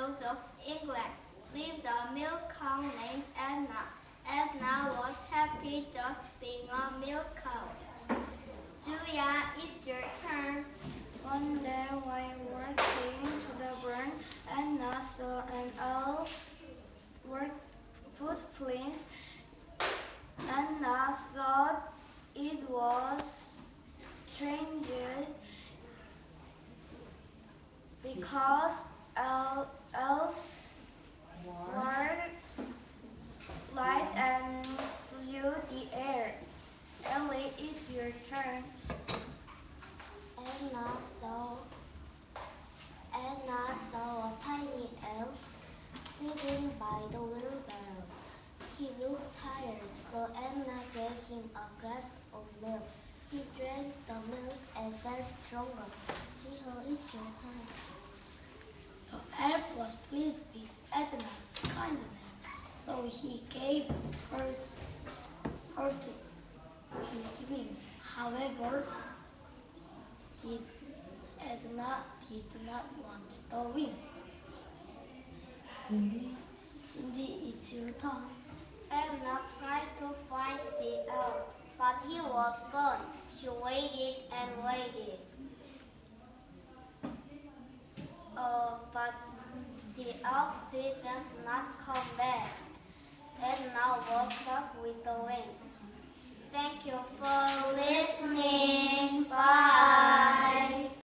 hills of England lived a milk cow named Edna. Edna was happy just being a milk cow. Julia, it's your turn. One day while walking to the barn, Edna saw an elf's footprints. Edna thought it was strange because elves were light and flew the air. Ellie, it's your turn. Edna saw a tiny elf sitting by the wheelbarrow. He looked tired, so Edna gave him a glass of milk. He drank the milk and felt stronger. She-Ho, it's your time. The elf was pleased with Edna's kindness, so he gave her huge wings. However, Edna did not want the wings. Cindy, it's your turn. Edna tried to find the elf, but he was gone. She waited and waited. But the elf did not come back. Edna was stuck with the wings. Thank you for listening. Bye.